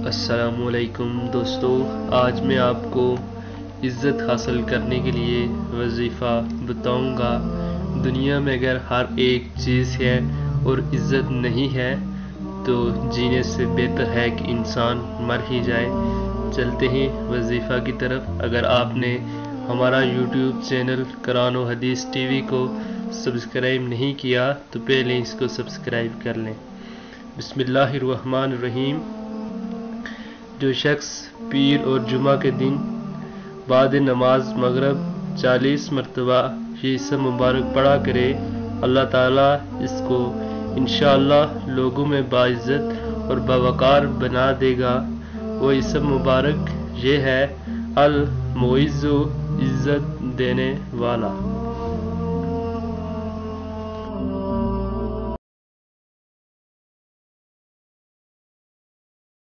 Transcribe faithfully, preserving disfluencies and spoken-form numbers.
السلام علیکم دوستو، آج میں آپ کو عزت حاصل کرنے کے لیے وظیفہ بتاؤں گا۔ دنیا میں اگر ہر ایک چیز ہے اور عزت نہیں ہے تو جینے سے بہتر ہے کہ انسان مر ہی جائے۔ چلتے ہیں وظیفہ کی طرف۔ اگر آپ نے ہمارا یوٹیوب چینل کریں حدیث ٹی وی کو سبسکرائب نہیں کیا تو پہلے اس کو سبسکرائب کر لیں۔ بسم اللہ الرحمن الرحیم۔ جو شخص پیر اور جمعہ کے دن بعد نماز مغرب چالیس مرتبہ یہ اسم مبارک پڑھا کرے، اللہ تعالیٰ اس کو انشاءاللہ لوگوں میں باعزت اور باوقار بنا دے گا۔ وہ اسم مبارک یہ ہے المعز، عزت دینے والا۔